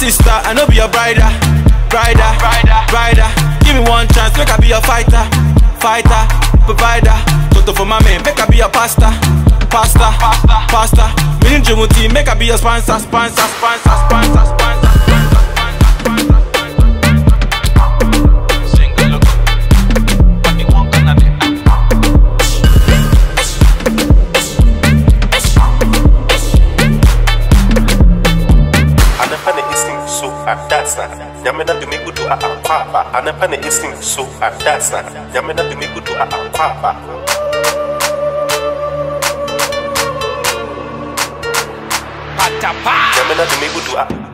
sister, I know be your brider. Give me one chance, make I be your fighter. Provider. Toto for my man, make I be your pasta. Meaning Jumuti, make I be your sponsor. Yamena to make good to a papa, and a penny instinct so at that's not. Yamena to make good to a papa. Yamena to make good to a